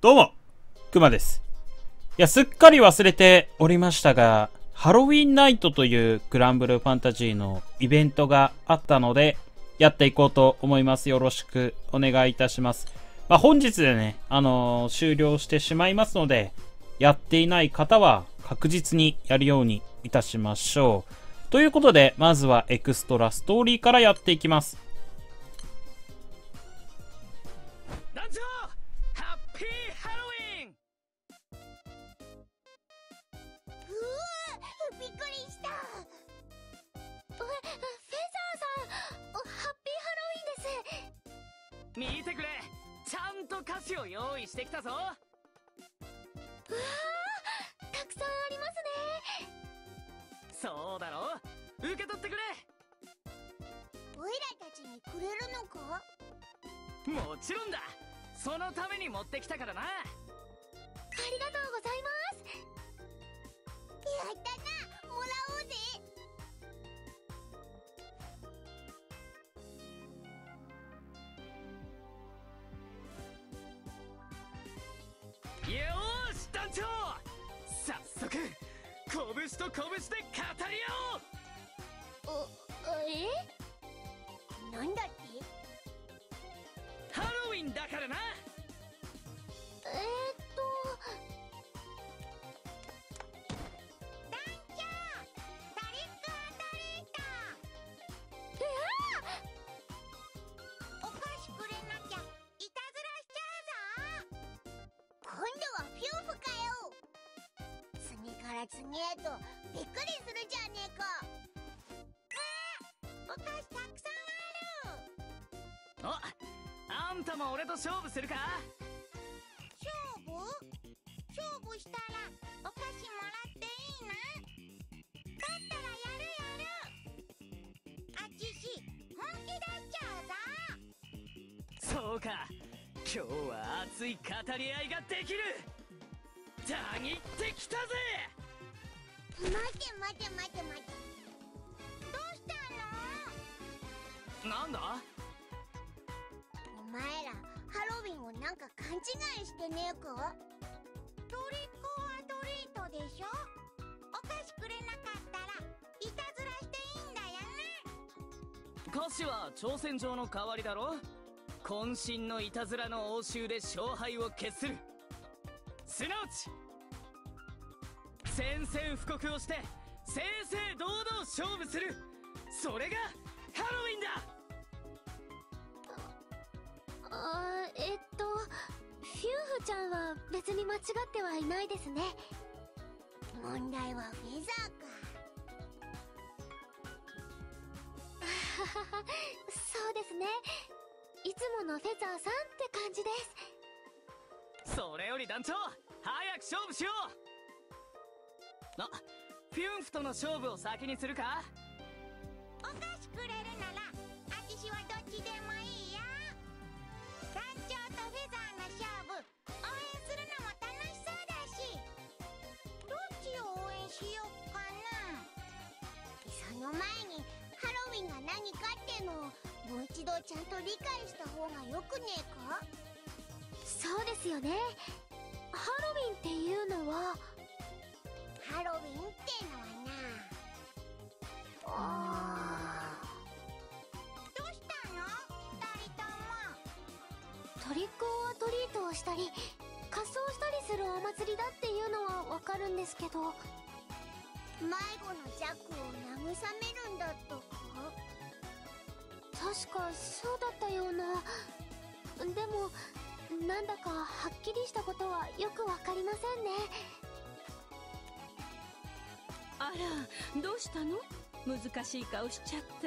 どうも、くまです。いや、すっかり忘れておりましたが、ハロウィンナイトというグランブルーファンタジーのイベントがあったので、やっていこうと思います。よろしくお願いいたします。本日でね、終了してしまいますので、やっていない方は確実にやるようにいたしましょう。ということで、まずはエクストラストーリーからやっていきます。 団長、ハッピーハロウィン。 うわ、びっくりした。フェザーさん、ハッピーハロウィンです。 見てくれ、ちゃんと菓子を用意してきたぞ。 うわー、たくさんありますね。 そうだろ、受け取ってくれ。 オイラたちにくれるのか？ もちろんだ、そのために持ってきたからな。 ありがとうございます。やったな、もらおうぜ。 よーし団長、早速拳と拳で語り合おう。 なんだって？ ハロウィンだからな。 団長、トリックオアトリート。お菓子くれなきゃいたずらしちゃうぞ。今度はフューフかよ。次から次へとびっくりするじゃねえか。お菓子たくさんある。 あんたも俺と勝負するか？ 勝負したらお菓子もらっていいな。勝ったらやる。あちし本気出しちゃうぞ。 そうか、今日は熱い語り合いができる。たぎってきたぜ。 待て。どうしたの？ なんだ？ お前らハロウィンをなんか勘違いしてねえか？トリックオアトリートでしょ。お菓子くれなかったらいたずらしていいんだよね。 歌詞は挑戦状の代わりだろ。渾身のいたずらの応酬で勝敗を決する。すなわち宣戦布告をして正々堂々勝負する、それがハロウィンだ。 フューフちゃんは別に間違ってはいないですね。問題はフェザーか。そうですね、いつものフェザーさんって感じです。 それより団長、早く勝負しよう。フュンフとの勝負を先にするか？ お菓子くれるならあちしはどっちでもいいよ。団長とフェザーの勝負応援するのも楽しそうだし、どっちを応援しよっかな。その前にハロウィンが何かってのをもう一度ちゃんと理解した方がよくねえか？そうですよね。ハロウィンっていうのは、ハロウィンってのはな、どうしたの？二人とも。トリックオアトリートをしたり仮装したりするお祭りだっていうのはわかるんですけど、迷子のジャックを慰めるんだったか？確かそうだったような。でもなんだかはっきりしたことはよくわかりませんね。 あら、どうしたの？難しい顔しちゃって。 グレイ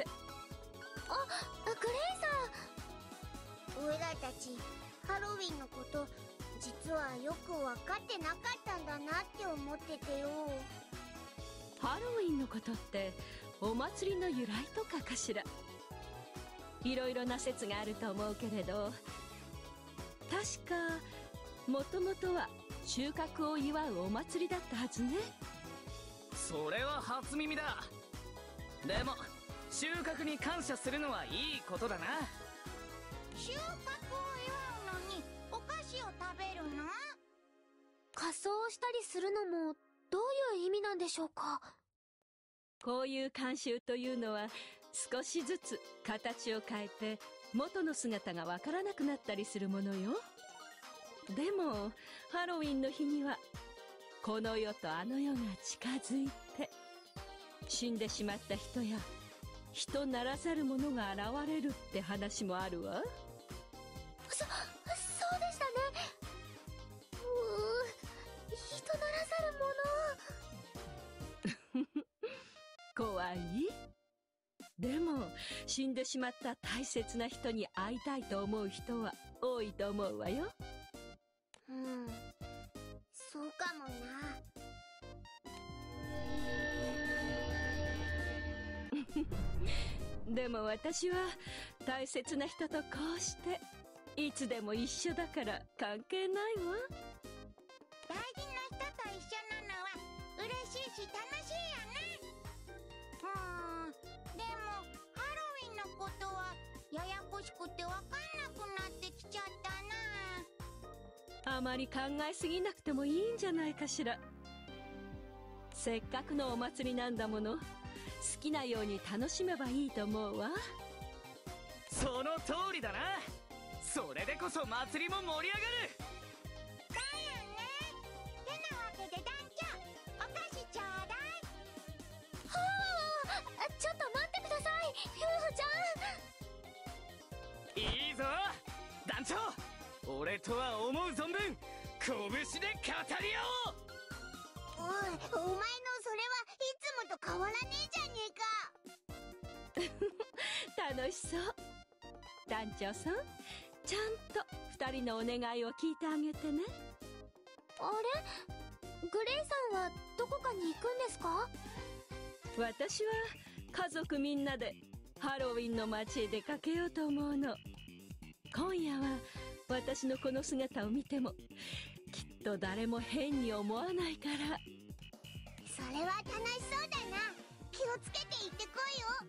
さん、俺らたちハロウィンのこと実はよく分かってなかったんだなって思っててよ。 ハロウィンのことってお祭りの由来とかかしら。いろいろな説があると思うけれど、確かもともとは収穫を祝うお祭りだったはずね。 それは初耳だ。でも収穫に感謝するのはいいことだな。 収穫を祝うのにお菓子を食べるの？ 仮装をしたりするのもどういう意味なんでしょうか。 こういう慣習というのは少しずつ形を変えて元の姿がわからなくなったりするものよ。でもハロウィンの日にはこの世とあの世が近づいて、死んでしまった人や人ならざる者が現れるって話もあるわ。 そうでしたね。人ならざる者。 怖い？でも死んでしまった大切な人に会いたいと思う人は多いと思うわよ。 そうかもな。 でも私は大切な人とこうしていつでも一緒だから関係ないわ。 大事な人と一緒なのは嬉しいし楽しいよね。でもハロウィンのことはややこしくてわかんなくなってきちゃったな。 あまり考えすぎなくてもいいんじゃないかしら。せっかくのお祭りなんだもの、好きなように楽しめばいいと思うわ。 その通りだな。それでこそ祭りも盛り上がる。 だよね。てなわけで団長、お菓子ちょうだい。 ちょっと待ってください、夫婦ちゃん。 いいぞ団長、俺とは思う存分拳で語り合おう。 お前のそれはいつもと変わらねえじゃねえか。 楽しそう。団長さん、ちゃんと二人のお願いを聞いてあげてね。 あれ、グレイさんはどこかに行くんですか？ 私は家族みんなでハロウィンの街へ出かけようと思うの。今夜は私のこの姿を見てもきっと誰も変に思わないから。 それは楽しそうだな。気をつけて行ってこいよ。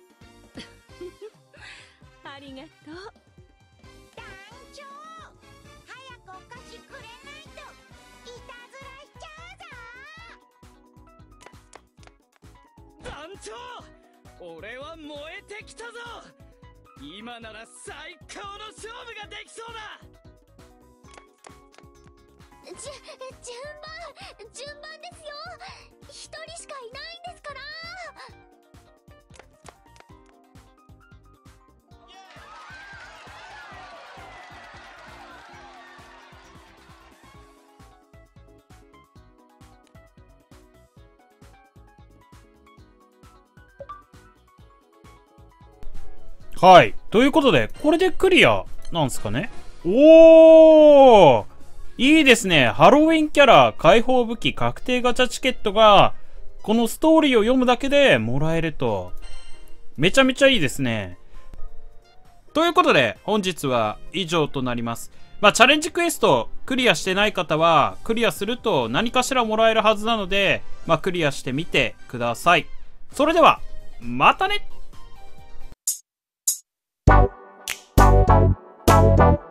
ありがとう。 団長、早くお菓子くれないといたずらしちゃうぞ。 団長、俺は燃えてきたぞ。今なら最高の勝負ができそうだ。 順番ですよ。一人しかいないんですから。 はい。ということで、これでクリアなんすかね。おー、いいですね。ハロウィンキャラ解放武器確定ガチャチケットが、このストーリーを読むだけでもらえると。めちゃめちゃいいですね。ということで、本日は以上となります。チャレンジクエストクリアしてない方は、クリアすると何かしらもらえるはずなので、クリアしてみてください。それでは、またね。